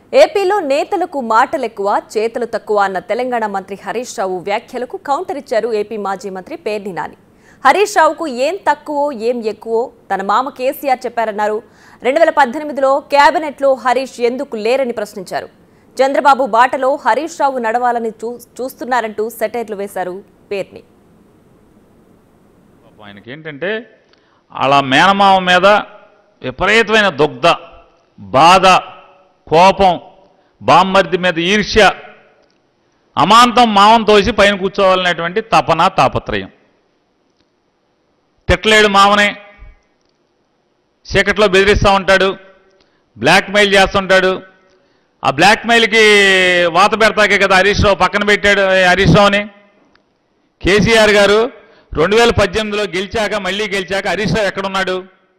ఏపీలో నేతలకు మాటలెక్కువ చేతలు తక్కువ అన్న తెలంగాణ మంత్రి హరీష్ రావు వ్యాఖ్యలకు కౌంటర్ ఇచ్చారు ఏపీ మాజీ మంత్రి పేర్ని నాని. హరీష్ రావుకు ఏం తక్కువో ఏం ఎక్కువో తన మామ కేసీఆర్ చెప్పారన్నారు. 2018లో కేబినెట్లో హరీష్ ఎందుకు లేరని ప్రశ్నించారు. చంద్రబాబు బాటలో హరీష్ రావు నడవాలని చూస్తున్నారంటూ సెటైర్లు వేశారు పేర్ని. ఆయనకి ఏంటంటే అలా మేనమామ మీద విపరీతమైన దుగ్ధ బాధ కోపం బామ్మర్ది మీద ఈర్ష్య అమాంతం మావం తోసి పైన కూర్చోవాలనేటువంటి తపన తాపత్రయం. తిట్టలేడు మామనే, చీకట్లో బెదిరిస్తూ ఉంటాడు, బ్లాక్మెయిల్ చేస్తుంటాడు. ఆ బ్లాక్మెయిల్కి వాత పెడతాకే కదా హరీష్ రావు పక్కన పెట్టాడు. హరీష్ రావుని కేసీఆర్ గారు 2018లో గెలిచాక మళ్ళీ గెలిచాక హరీష్ రావు ఎక్కడున్నాడు?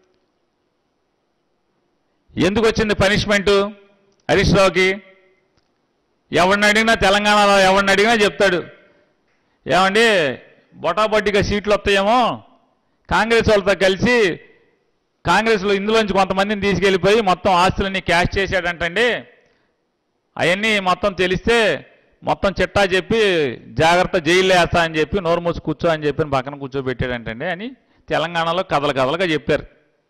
ఎందుకు వచ్చింది పనిష్మెంటు హరీష్ రావుకి? ఎవరిని అడిగినా తెలంగాణలో ఎవరిని అడిగినా చెప్తాడు, ఏమండి బొటాబొట్టిగా సీట్లు వస్తాయేమో కాంగ్రెస్ వాళ్ళతో కలిసి కాంగ్రెస్లో ఇందులోంచి కొంతమందిని తీసుకెళ్ళిపోయి మొత్తం ఆస్తులన్నీ క్యాష్ చేశాడంటండి. అవన్నీ మొత్తం తెలిస్తే మొత్తం చిట్టా చెప్పి జాగ్రత్త జైల్లో వేస్తా అని చెప్పి నోరు మూసి కూర్చో అని చెప్పి పక్కన కూర్చోబెట్టాడంటండి అని తెలంగాణలో కథలుగా చెప్పారు.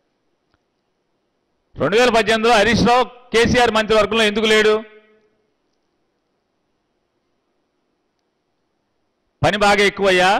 2018లో హరీష్ రావు కేసీఆర్ మంత్రివర్గంలో ఎందుకు లేడు? పని బాగా ఎక్కువయ్యా,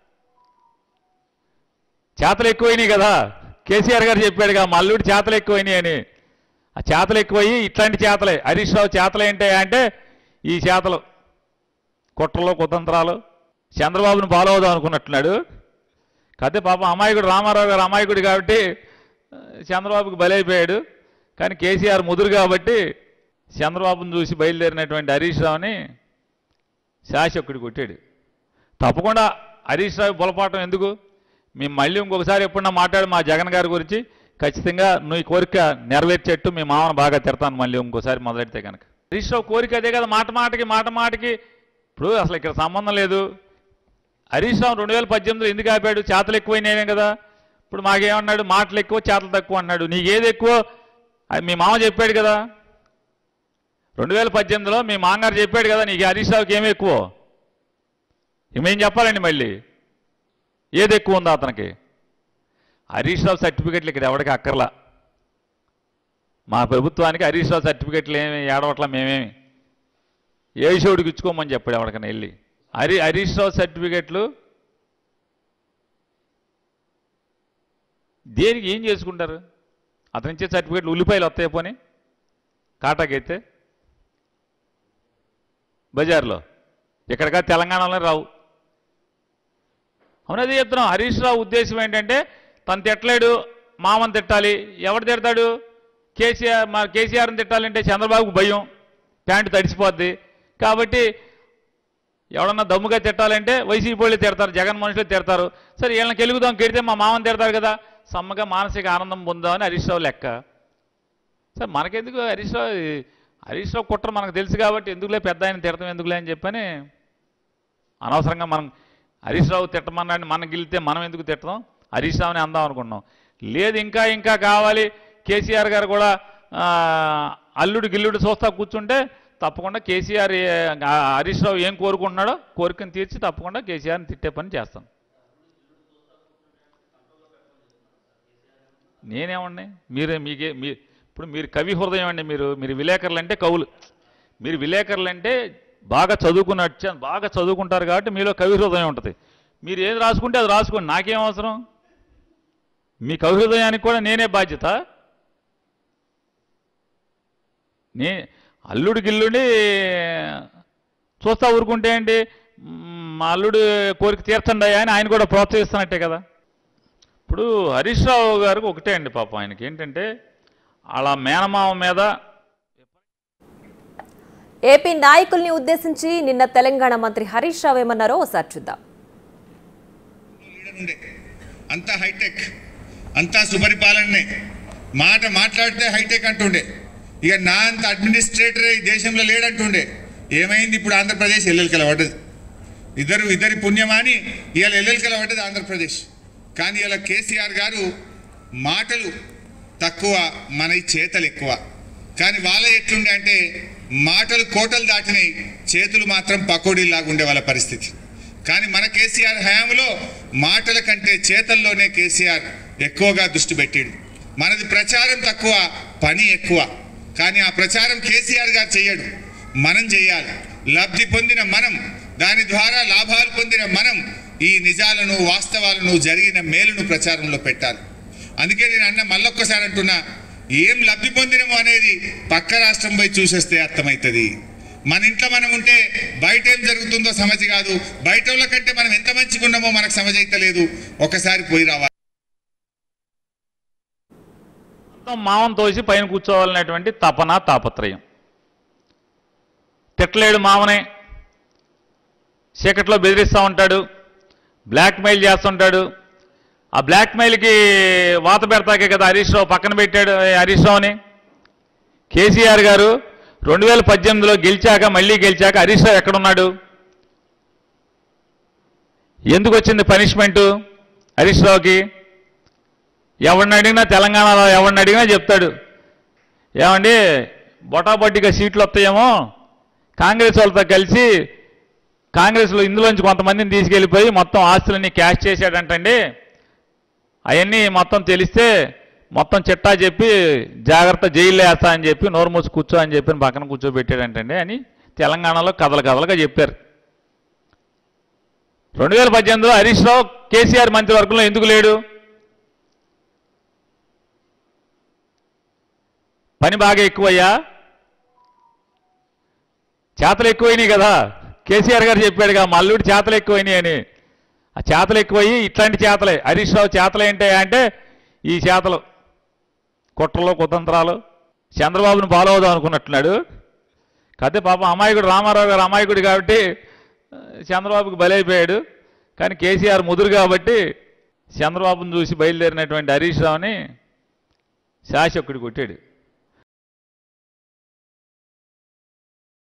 చేతలు ఎక్కువైనాయి కదా. కేసీఆర్ గారు చెప్పాడుగా మా అల్లుడి చేతలు ఎక్కువైనాయి అని. ఆ చేతలు ఎక్కువయ్యి ఇట్లాంటి చేతలే హరీష్ రావు చేతలు ఏంటాయా అంటే ఈ చేతలు కుట్రలు కుతంత్రాలు. చంద్రబాబును ఫాలో అవుదాం అనుకున్నట్టున్నాడు. కాకపోతే పాపం అమాయకుడు రామారావు గారు అమాయకుడు కాబట్టి చంద్రబాబుకి బలైపోయాడు. కానీ కేసీఆర్ ముదురు కాబట్టి చంద్రబాబును చూసి బయలుదేరినటువంటి హరీష్ రావుని శాసకుడు కొట్టాడు. తప్పకుండా హరీష్ రావు బులపాటం ఎందుకు? మేము మళ్ళీ ఇంకొకసారి ఎప్పుడన్నా మాట్లాడు మా జగన్ గారి గురించి ఖచ్చితంగా నువ్వు కోరిక నెరవేర్చేట్టు మీ మామను బాగా తిడతాను మళ్ళీ ఇంకోసారి మొదలెడితే కనుక. హరీష్ రావు కోరిక అదే కదా, మాట మాటకి ఇప్పుడు అసలు ఇక్కడ సంబంధం లేదు. హరీష్ రావు 2018లో ఎందుకు ఆపాడు? చేతలు ఎక్కువైనాయనే కదా. ఇప్పుడు మాకేమన్నాడు? మాటలు ఎక్కువ చేతలు తక్కువ అన్నాడు. నీకేది ఎక్కువ? అది మీ మామ చెప్పాడు కదా. 2018లో మీ మామగారు చెప్పాడు కదా నీకు హరీష్ రావుకి ఏమి ఎక్కువ. మేం చెప్పాలండి మళ్ళీ ఏది ఎక్కువ ఉందో అతనికి? హరీష్ రావు సర్టిఫికెట్లు ఇక్కడ ఎవరికి అక్కర్లా. మా ప్రభుత్వానికి హరీష్ రావు సర్టిఫికెట్లు ఏమి ఏడవట్లా. మేమేమి ఏషోడికి ఇచ్చుకోమని చెప్పాడు ఎవరికైనా వెళ్ళి. హరీష్ రావు సర్టిఫికెట్లు దేనికి ఏం చేసుకుంటారు? అతని ఇచ్చే సర్టిఫికెట్లు ఉల్లిపాయలు వస్తాయి పోనీ కాటాకైతే బజార్లో, ఇక్కడగా తెలంగాణలో రావు. అవునది చెప్తున్నాం. హరీష్ రావు ఉద్దేశం ఏంటంటే తను తిట్టలేడు, మామని తిట్టాలి. ఎవడు తిడతాడు? కేసీఆర్ని తిట్టాలంటే చంద్రబాబుకు భయం, ప్యాంటు తడిసిపోద్ది. కాబట్టి ఎవడన్నా దమ్ముగా తిట్టాలంటే వైసీపీ వాళ్ళు తిడతారు, జగన్ మనుషులు తిడతారు. సరే వీళ్ళని కెలుగుదాం కెడితే మా మామని తిడతారు కదా, సమ్మగా మానసిక ఆనందం పొందామని హరీష్ రావు లెక్క. సరే మనకెందుకు హరీష్ రావు కుట్ర మనకు తెలుసు కాబట్టి ఎందుకులే పెద్ద ఆయన తిడతాం ఎందుకులే అని చెప్పని అనవసరంగా మనం హరీష్ రావు తిట్టమన్నాడు. మనం గెలితే మనం ఎందుకు తిట్టడం? హరీష్ రావుని అందాం అనుకున్నాం. లేదు ఇంకా కావాలి, కేసీఆర్ గారు కూడా అల్లుడు గిల్లుడు చూస్తా కూర్చుంటే తప్పకుండా కేసీఆర్ హరీష్ రావు ఏం కోరుకుంటున్నాడో కోరికను తీర్చి తప్పకుండా కేసీఆర్ని తిట్టే పని చేస్తాను. నేనేమండి ఇప్పుడు మీరు కవి హృదయం అండి. మీరు విలేకరులు అంటే కవులు. మీరు విలేకరులు అంటే బాగా చదువుకుంటారు కాబట్టి మీలో కవి హృదయం ఉంటుంది. మీరు ఏది రాసుకుంటే అది రాసుకోండి, నాకేం అవసరం. మీ కవి హృదయానికి కూడా నేనే బాధ్యత. అల్లుడు గిల్లుడి చూస్తా ఊరుకుంటే ఏంటి? మా అల్లుడు కోరిక తీర్చండి అని ఆయన కూడా ప్రోత్సహిస్తున్నట్టే కదా. ఇప్పుడు హరీష్ రావు గారికి ఒకటే అండి పాపం, ఆయనకి ఏంటంటే అలా మేనమామ మీద. ఏపీ నాయకుల్ని ఉద్దేశించి నిన్న తెలంగాణ మంత్రి హరీష్ రావు ఏమన్నారో ఒకసారి చూద్దాం. అంతా హైటెక్, అంతా సుపరిపాలనే, మాట్లాడితే హైటెక్ అంటుండే. ఇక నా అంత అడ్మినిస్ట్రేటరే ఈ దేశంలో లేడంటుండే. ఏమైంది? ఇప్పుడు ఆంధ్రప్రదేశ్ ఎల్లెలకల పడ్డది. ఇద్దరి పుణ్యమాని ఇవాళ ఎల్లెలకల పడ్డది ఆంధ్రప్రదేశ్. కానీ ఇలా కేసీఆర్ గారు మాటలు తక్కువ, మన చేతలు ఎక్కువ. కానీ వాళ్ళ ఎట్లుండే అంటే మాటలు కోటలు దాటినాయి, చేతులు మాత్రం పకోడీలాగా ఉండే వాళ్ళ పరిస్థితి. కానీ మన కేసీఆర్ హయాంలో మాటల కంటే చేతల్లోనే కేసీఆర్ ఎక్కువగా దృష్టి పెట్టాడు. మనది ప్రచారం తక్కువ, పని ఎక్కువ. కానీ ఆ ప్రచారం కేసీఆర్ గారు చేయడు, మనం చేయాలి. లబ్ధి పొందిన మనం, దాని ద్వారా లాభాలు పొందిన మనం ఈ నిజాలను, వాస్తవాలను, జరిగిన మేలును ప్రచారంలో పెట్టాలి. అందుకే నేను మళ్ళొక్కసారి అంటున్నా, ఏం లబ్ధి పొందినమో అనేది పక్క రాష్ట్రం పోయి చూసేస్తే అర్థమవుతుంది. మన ఇంట్లో మనం ఉంటే బయట ఏం జరుగుతుందో సమజ్ కాదు, బయట వాళ్ళ కంటే మనం ఎంత మంచిగా ఉన్నామో మనకు సమజ్ అయితే లేదు. ఒకసారి పోయి రావాలి. మామం తోసి పైన కూర్చోవాలనేటువంటి తపన, తాపత్రయం. తిట్టలేడు మామనే, చీకట్లో బెదిరిస్తూ ఉంటాడు, బ్లాక్మెయిల్ చేస్తుంటాడు. ఆ బ్లాక్మెయిల్కి వాత పెడతాకే కదా హరీష్ రావు పక్కన పెట్టాడు. హరీష్ రావుని కేసీఆర్ గారు 2018లో గెలిచాక, మళ్ళీ గెలిచాక హరీష్ రావు ఎక్కడున్నాడు? ఎందుకు వచ్చింది పనిష్మెంటు హరీష్ రావుకి? ఎవరిని అడిగినా, తెలంగాణలో ఎవరిని అడిగినా చెప్తాడు, ఏమండి బొటాబొట్టిగా సీట్లు వస్తాయేమో, కాంగ్రెస్ వాళ్ళతో కలిసి కాంగ్రెస్లో ఇందులోంచి కొంతమందిని తీసుకెళ్ళిపోయి మొత్తం ఆస్తులన్నీ క్యాష్ చేశాడంటండి, అవన్నీ మొత్తం తెలిస్తే మొత్తం చిట్టా చెప్పి జాగ్రత్త జైల్లో వేస్తా అని చెప్పి నోరు మూసి కూర్చో అని చెప్పి పక్కన కూర్చోబెట్టాడంటండి అని తెలంగాణలో కథలుగా చెప్పారు. 2018లో హరీష్ రావు కేసీఆర్ మంత్రివర్గంలో ఎందుకు లేడు? పని బాగా ఎక్కువయ్యా, చేతలు ఎక్కువైనాయి కదా. కేసీఆర్ గారు చెప్పాడుగా మా అల్లుడి చేతలు ఎక్కువైనాయి అని. ఆ చేతలు ఎక్కువయ్యి ఇట్లాంటి చేతలే. హరీష్ రావు చేతలు ఏంటాయా అంటే ఈ చేతలు, కుట్రలు, కుతంత్రాలు. చంద్రబాబును ఫాలో అవుదాం అనుకున్నట్టున్నాడు. కాకపోతే పాపం అమాయకుడు రామారావు గారు అమాయకుడు కాబట్టి చంద్రబాబుకి బలైపోయాడు. కానీ కేసీఆర్ ముదురు కాబట్టి చంద్రబాబును చూసి బయలుదేరినటువంటి హరీష్ రావుని శాసకుడు కొట్టాడు.